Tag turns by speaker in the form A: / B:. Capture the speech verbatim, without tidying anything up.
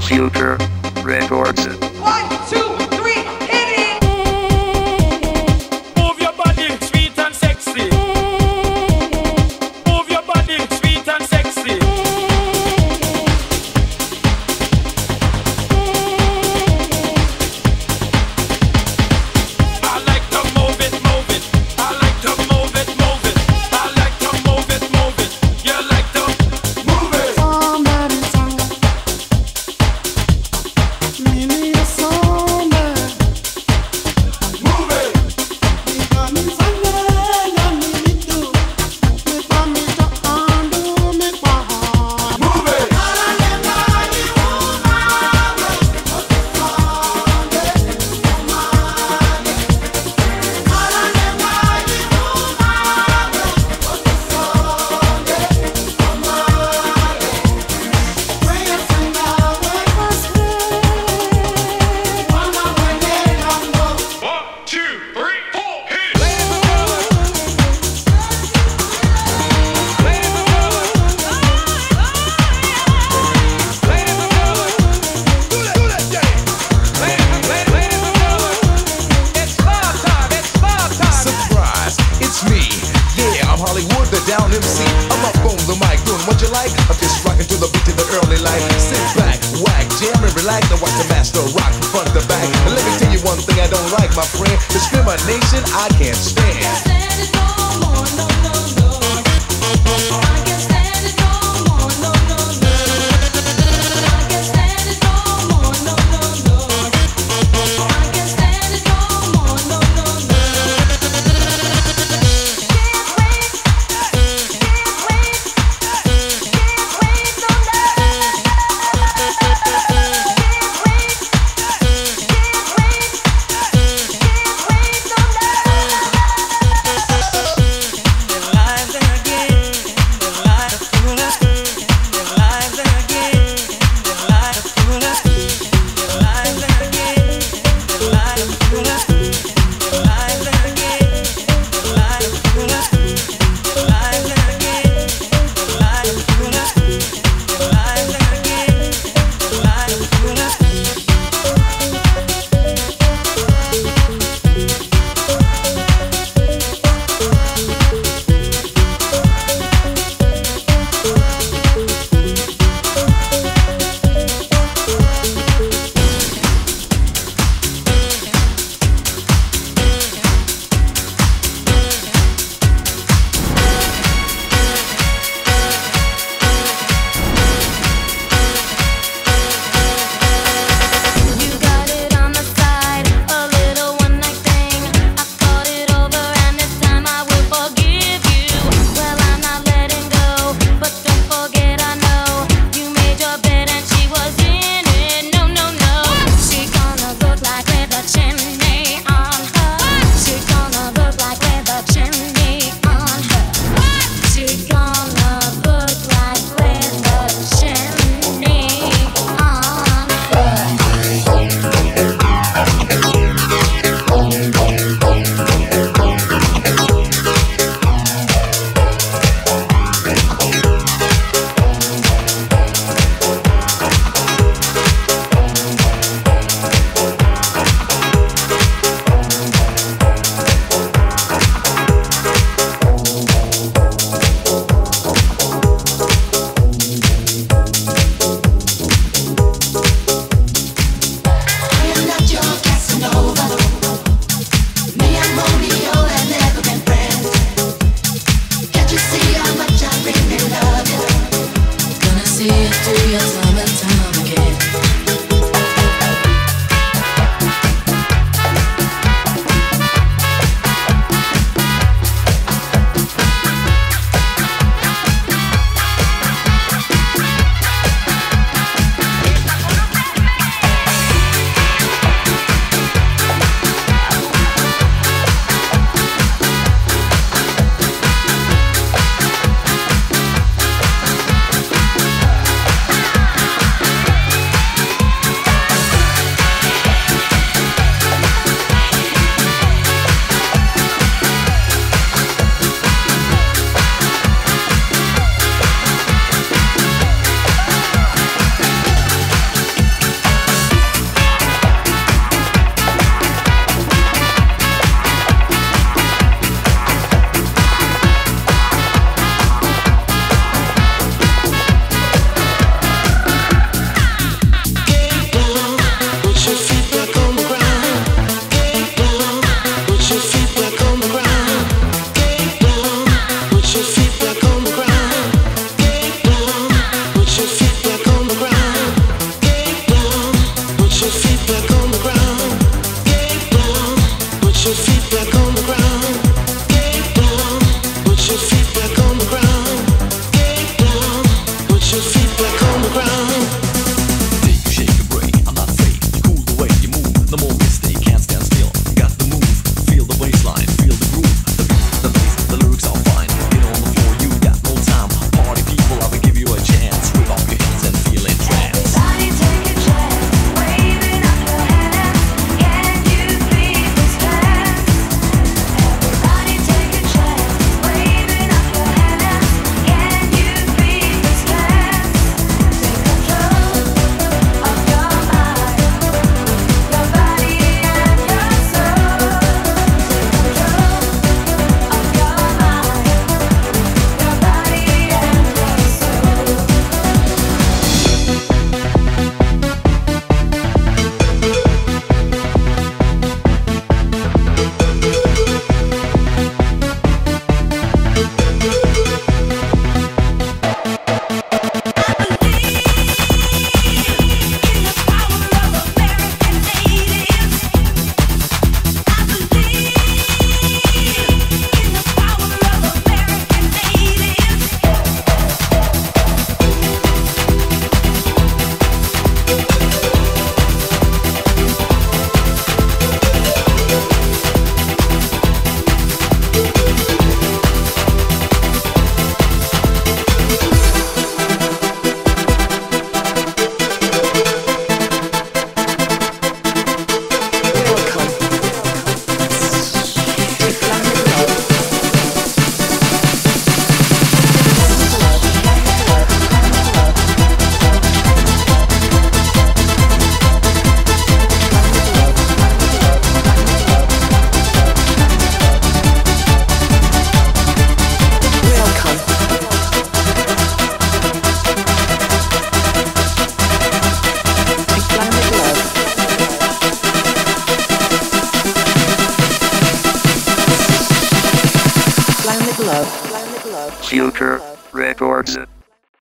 A: Future Records.
B: One, two, three, hit it!
C: Move your body, sweet and sexy. Move your body, sweet and sexy. I like to move it, move it. I like to move it, move it. I like to move it, move it. You like to move it.
D: Mimi es sombra.
C: Move it.
D: Mi camisa negra, mi tú. Mi camisa ando, mi paja.
C: Move it. One, two, three, four, hit it.
E: Surprise, it's me. Yeah, I'm Hollywood, the down M C. I'm up on the mic, doing what you like. I'm just rocking to the beat in the early light. Sit back, whack, jam and relax. And watch the master rock from front to back. And let me tell you one thing I don't like, my friend. Discrimination I can't stand.
A: Future Records.